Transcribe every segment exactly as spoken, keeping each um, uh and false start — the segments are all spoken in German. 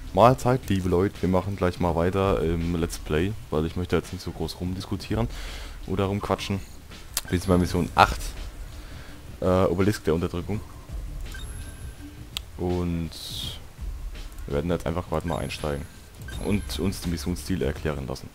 Mahlzeit, liebe Leute, wir machen gleich mal weiter im Let's Play, weil ich möchte jetzt nicht so groß rumdiskutieren oder rumquatschen. Wir sind bei Mission acht, äh, Obelisk der Unterdrückung. Und wir werden jetzt einfach gerade mal einsteigen und uns den Missionsziel erklären lassen.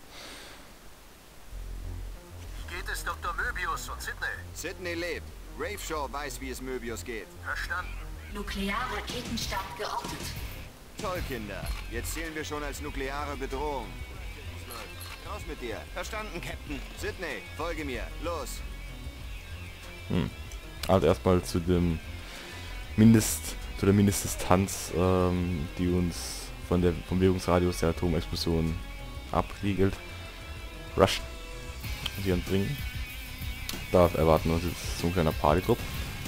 Wie geht es Doktor Möbius und Sydney? Sydney lebt. Raveshaw weiß, wie es Möbius geht. Verstanden. Nuklearraketenstab geortet. Toll, Kinder. Jetzt zählen wir schon als nukleare Bedrohung. Raus mit dir. Verstanden, Captain. Sydney, folge mir. Los. Hm. Also erstmal zu dem Mindest, zu der Mindestdistanz, ähm, die uns von der vom Bewegungsradius der Atomexplosion abriegelt. Rush. Sie entbringen. Da erwarten wir uns jetzt so ein kleiner Partydrop.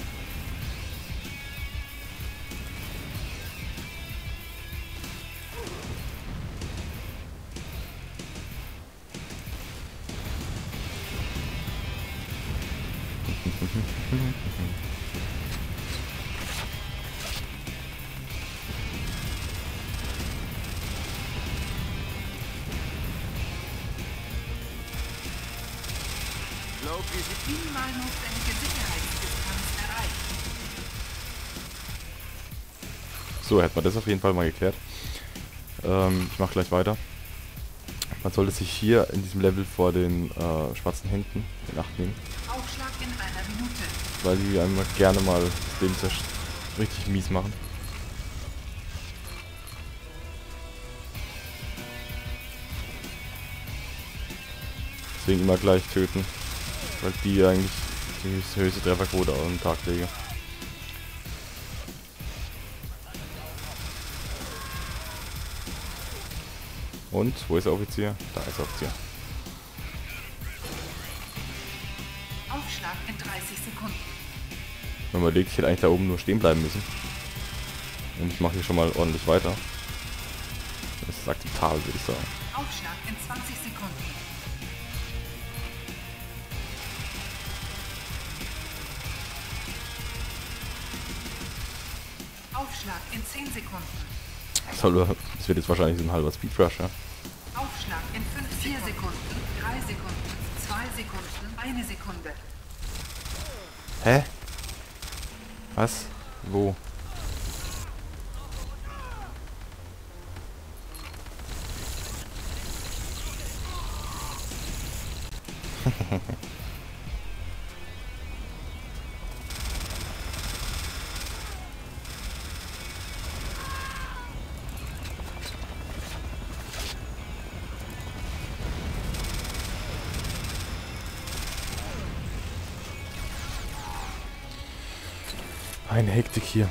Minimal notwendige Sicherheitsdistanz erreicht. So, hätten wir das auf jeden Fall mal geklärt. Ähm, ich mache gleich weiter. Man sollte sich hier in diesem Level vor den äh, schwarzen Händen in Acht nehmen. Aufschlag in einer Minute. Weil die einmal gerne mal das Leben sehr richtig mies machen. Deswegen immer gleich töten. Weil die eigentlich die höchste Trefferquote am Tag legen. Und, wo ist der Offizier? Da ist der Offizier. Aufschlag in dreißig Sekunden. Wenn man überlegt, ich hätte eigentlich da oben nur stehen bleiben müssen. Und ich mache hier schon mal ordentlich weiter. Das ist akzeptabel, würde ich sagen. Aufschlag in zwanzig Sekunden. Aufschlag in zehn Sekunden. Das wird jetzt wahrscheinlich so ein halber Speedrush, ja? Aufschlag in fünf, vier Sekunden, drei Sekunden, zwei Sekunden, eine Sekunde. Hä? Was? Wo? Eine Hektik hier.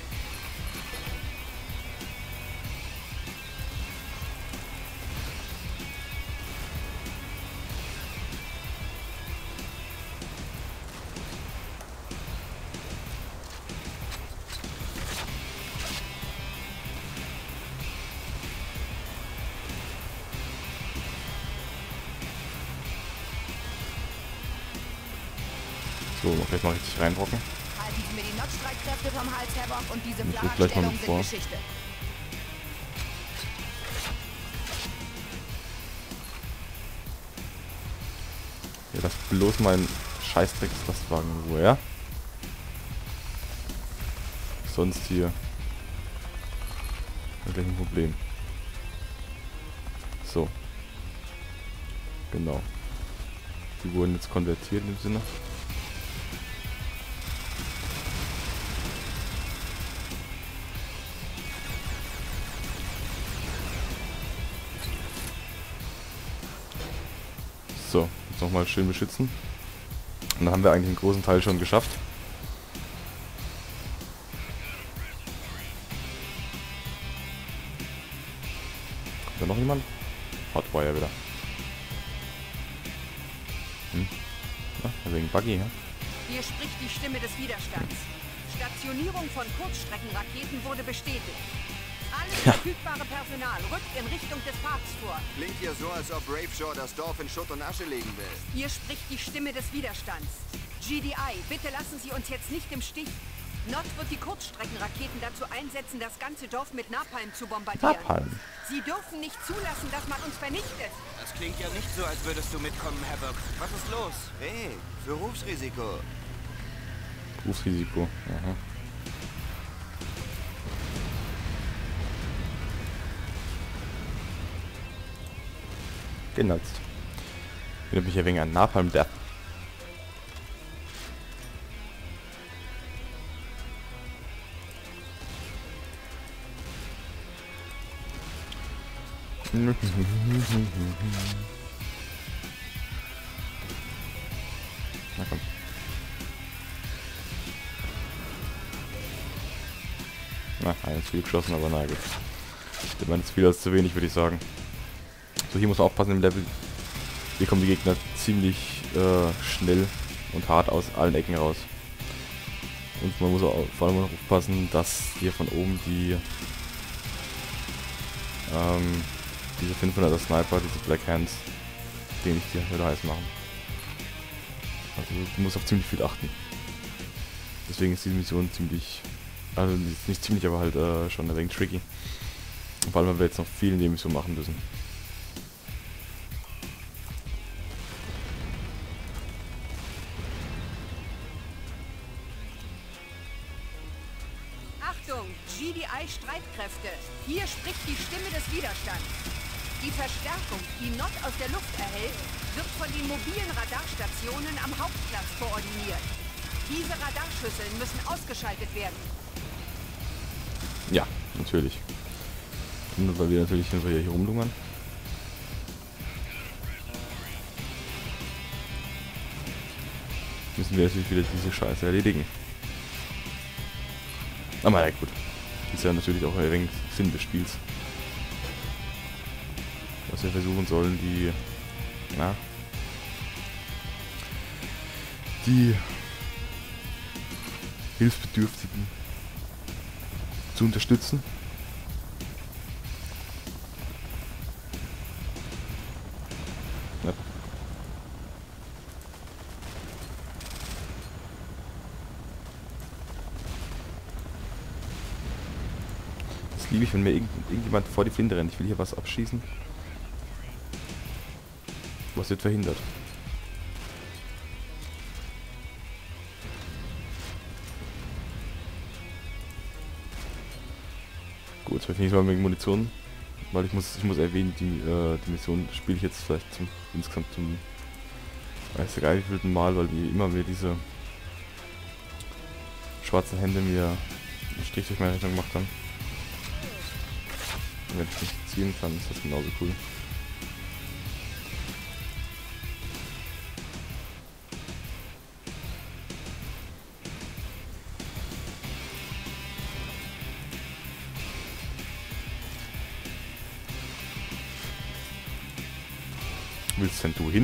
So, vielleicht mal richtig reinrocken. Halten Sie mir die Notstreitkräfte vom Hals, Herr Bock, und diese Ich rück gleich mal Flaggenstellungen mit sind vor. Geschichte. Ja, lass bloß mein Scheißdreckslastwagen in Ruhe, ja? Sonst hier gleich ein Problem. So. Genau. Die wurden jetzt konvertiert im Sinne. So, jetzt nochmal schön beschützen. Und dann haben wir eigentlich einen großen Teil schon geschafft. Kommt da noch jemand? Hotwire wieder. Hm. Ja, wegen Buggy, ja? Hier spricht die Stimme des Widerstands. Stationierung von Kurzstreckenraketen wurde bestätigt. Alles Ja. verfügbare Personal rückt in Richtung des Parks vor. Klingt hier so, als ob Raveshaw das Dorf in Schutt und Asche legen will. Hier spricht die Stimme des Widerstands. G D I, bitte lassen Sie uns jetzt nicht im Stich. Nord wird die Kurzstreckenraketen dazu einsetzen, das ganze Dorf mit Napalm zu bombardieren. Napalm. Sie dürfen nicht zulassen, dass man uns vernichtet. Das klingt ja nicht so, als würdest du mitkommen, Havoc. Was ist los? Hey, Berufsrisiko. Berufsrisiko. Aha. Genutzt. Erinnert mich ja wegen an Napalm Death. Na komm. Na, einen zu viel geschossen, aber na gut. Ich meine, zu viel als zu wenig, würde ich sagen. So, hier muss man aufpassen im Level. Hier kommen die Gegner ziemlich äh, schnell und hart aus allen Ecken raus. Und man muss auch vor allem aufpassen, dass hier von oben die ähm, diese fünfhunderter Sniper, diese Black Hands, den ich dir wieder heiß machen. Also du musst auf ziemlich viel achten. Deswegen ist diese Mission ziemlich, also nicht ziemlich, aber halt äh, schon ein wenig tricky. Und vor allem, weil wir jetzt noch viel in der Mission machen müssen. Achtung, G D I-Streitkräfte. Hier spricht die Stimme des Widerstands. Die Verstärkung, die Nord aus der Luft erhält, wird von den mobilen Radarstationen am Hauptplatz koordiniert. Diese Radarschüsseln müssen ausgeschaltet werden. Ja, natürlich. Und weil wir natürlich hier rumlungern. Müssen wir natürlich wieder diese Scheiße erledigen. Aber ja gut. Ist ja natürlich auch ein wenig Sinn des Spiels. Was wir versuchen sollen, die... Na? Die... Hilfsbedürftigen zu unterstützen. Ja. Das liebe ich, wenn mir irgend, irgendjemand vor die Flinte rennt. Ich will hier was abschießen. Was wird verhindert? Gut, jetzt finde ich mal wegen Munition, weil ich muss, ich muss erwähnen, die, äh, die Mission spiele ich jetzt vielleicht zum, insgesamt zum, weiß ja gar nicht wievielten Mal, weil die immer mir diese schwarzen Hände mir einen Strich durch meine Rechnung gemacht haben. Und wenn ich nicht zielen kann, ist das genauso cool. Willst denn du hin?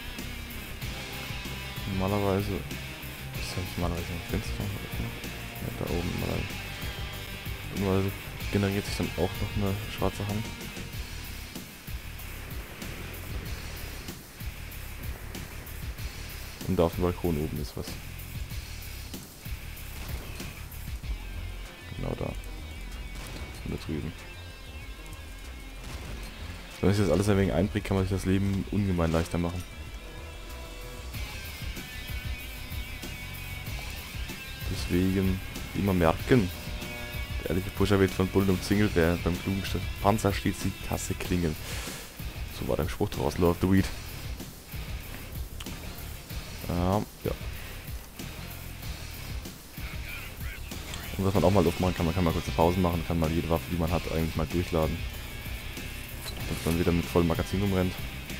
Normalerweise ist ja nicht normalerweise ein Fenster. Ja, da oben mal. Normalerweise generiert sich dann auch noch eine schwarze Hand. Und da auf dem Balkon oben ist was. Genau da. Und da drüben. Wenn ich das alles ein wenig einbringt, kann man sich das Leben ungemein leichter machen. Deswegen immer merken. Der ehrliche Pusher wird von Bullen umzingelt, während beim klugen Panzer steht die Tasse klingeln. So war der Spruch draus, Lord of the Weed. Ähm, ja. Und was man auch mal Luft machen kann, man kann mal kurze Pausen machen, kann mal jede Waffe, die man hat, eigentlich mal durchladen. Dass man wieder mit vollem Magazin rumrennt.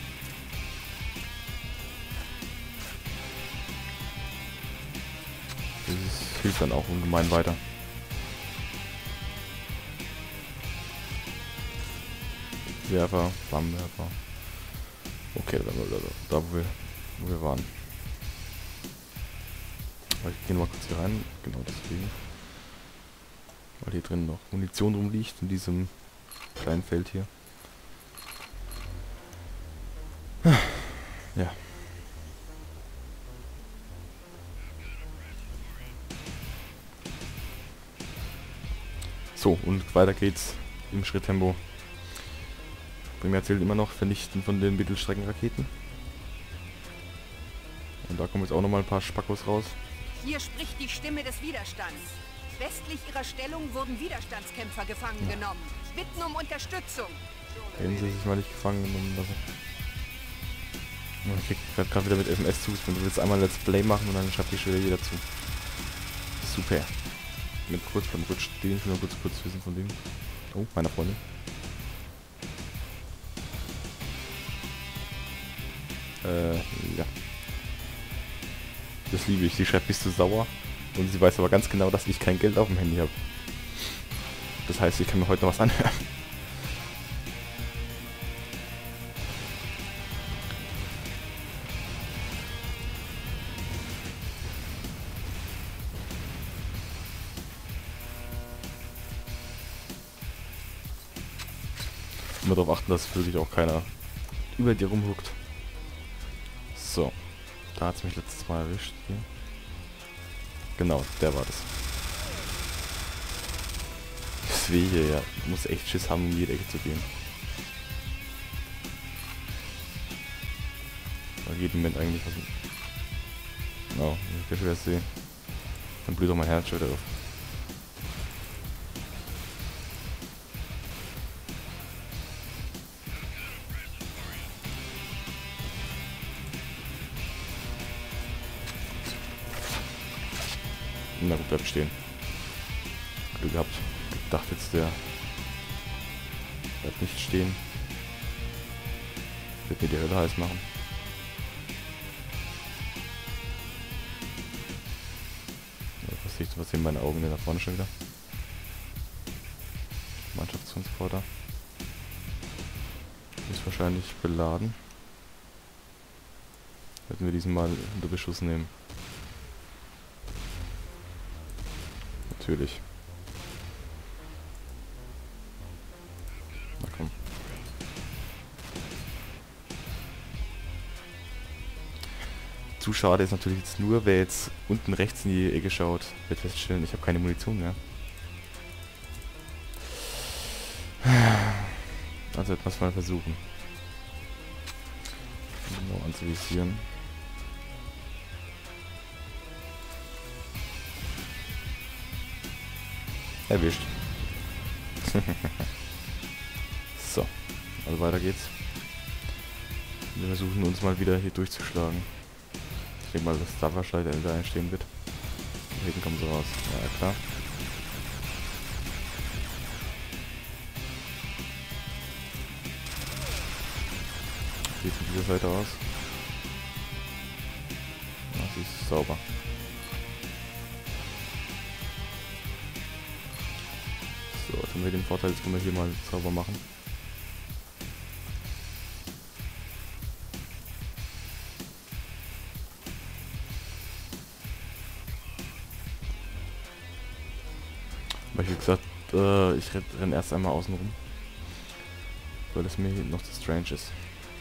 Das hilft dann auch ungemein weiter. Werfer, Flammenwerfer. Okay, dann da, da wo wir, wo wir waren. Aber ich gehe mal kurz hier rein, genau deswegen. Weil hier drin noch Munition rumliegt in diesem kleinen Feld hier. Ja. So, und weiter geht's im Schritttempo. Bring mir erzählt immer noch Vernichten von den Mittelstreckenraketen. Und da kommen jetzt auch nochmal ein paar Spackos raus. Hier spricht die Stimme des Widerstands. Westlich ihrer Stellung wurden Widerstandskämpfer gefangen Ja. genommen. Bitten um Unterstützung. Hätten sie sich mal nicht gefangen genommen lassen. Ich krieg gerade wieder mit F M S zu. Du willst einmal Let's Play machen und dann schreibt dich schon wieder jeder zu. Super. Mit kurz beim kurz stehen, ich will nur kurz kurz wissen von dem. Oh, meiner Freundin. Äh, ja. Das liebe ich. Sie schreibt, bist du sauer? Und sie weiß aber ganz genau, dass ich kein Geld auf dem Handy habe. Das heißt, ich kann mir heute noch was anhören. Immer darauf achten, dass wirklich auch keiner über dir rumhuckt. So. Da hat es mich letztes Mal erwischt. Hier. Genau, der war das. Das weh hier, ja. Ich muss echt Schiss haben, in jede Ecke zu gehen. Weil jeden Moment eigentlich was... Oh, ich kann schon wieder sehen. Dann blüht doch mein Herz schon wieder auf. Na gut, bleibt stehen. Glück gehabt. Ich dachte jetzt, der bleibt nicht stehen. Wird mir die Hölle heiß machen. Ja, was sehe ich, was sehen meine Augen denn da vorne schon wieder? Mannschaftstransporter. Ist wahrscheinlich beladen. Hätten wir diesen mal unter Beschuss nehmen. Natürlich. Na komm. Zu schade ist natürlich jetzt nur, wer jetzt unten rechts in die Ecke schaut, wird feststellen, ich habe keine Munition mehr. Also etwas mal versuchen. Genau anzuvisieren. Erwischt. So, also weiter geht's. Wir versuchen uns mal wieder hier durchzuschlagen. Ich denke mal, dass da wahrscheinlich da entstehen wird. Da hinten kommen sie raus. Ja, klar. Sieht von dieser Seite aus. Ja, sie ist sauber. So, jetzt haben wir den Vorteil, jetzt können wir hier mal sauber machen. Aber wie gesagt, äh, ich renne erst einmal außen rum, weil es mir hier noch zu strange ist.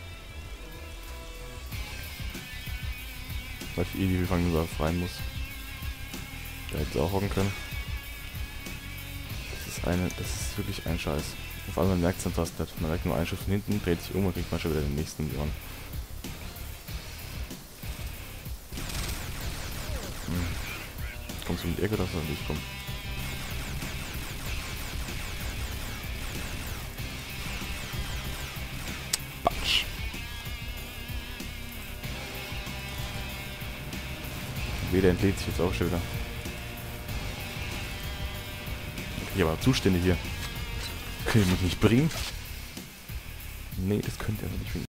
Weil ich eh die Gefangene rein muss. Da hätte es auch hocken können. Das ist eine, das ist wirklich ein Scheiß. Vor allem man merkt es dann fast nicht. Man merkt nur einen Schuss von hinten, dreht sich um und kriegt man schon wieder den nächsten in die Ohren. Hm. Kommst du in die Ecke oder soll ich kommen? Batsch. Weder entlädt sich jetzt auch schon wieder. Ich habe aber Zustände hier. Können ihr mich nicht bringen? Nee, das könnt ihr aber nicht bringen.